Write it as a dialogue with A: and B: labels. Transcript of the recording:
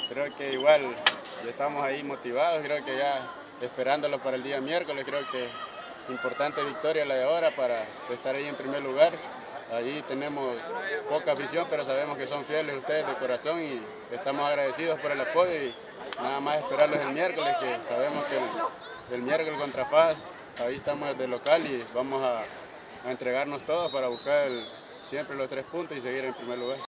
A: Creo que igual ya estamos ahí motivados, creo que ya esperándolo para el día miércoles, creo que importante victoria la de ahora para estar ahí en primer lugar. Allí tenemos poca afición, pero sabemos que son fieles ustedes de corazón y estamos agradecidos por el apoyo y nada más esperarlos el miércoles, que sabemos que el miércoles contra FAS, ahí estamos de local y vamos a entregarnos todos para buscar siempre los 3 puntos y seguir en primer lugar.